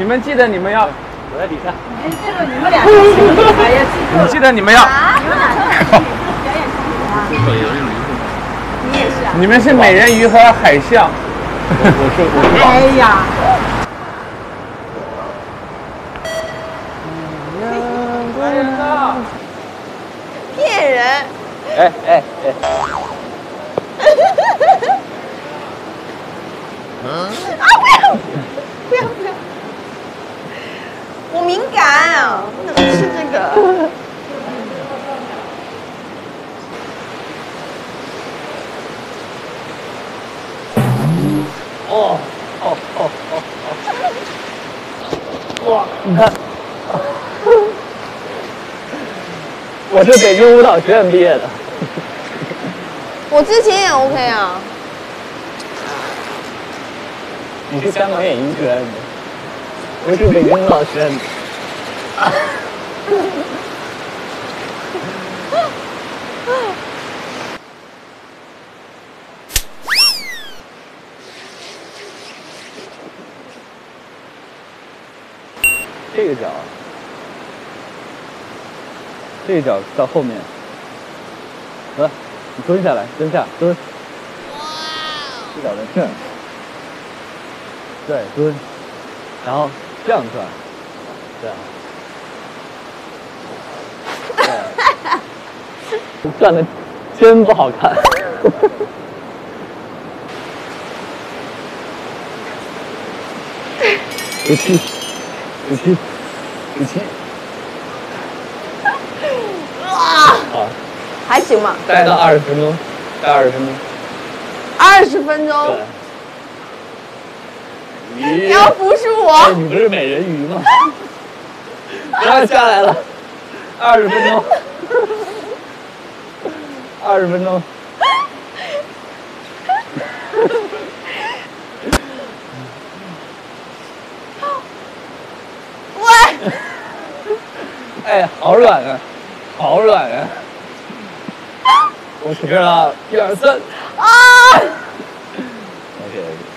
你们记得你们要， 我在底下。 你记住你们俩，哎呀， 你记得你们要， 你们俩表演冲突啊！你也是啊？ 你们是美人鱼和海象。 我是。 哎呀！骗人！ 哎哎哎！ 啊！不要！我敏感啊，不能吃这个。 哦哦哦哦哦！哇，你看，我是北京舞蹈学院毕业的。 我之前也 OK 啊。 你是香港演艺学院的，我是北京舞蹈学院的。这个脚，这个脚到后面，你蹲下来，蹲下，蹲。这脚在这儿，对，蹲，然后这样转，对，转的真不好看。17，好， 还行吧。 待到20分钟，待20分钟。 20分钟。你要服输我？ 你不是美人鱼吗？不要下来了，20分钟，20分钟。 喂！ 哎，好软啊，好软啊！我使劲了，1、2、3。 啊！ OK。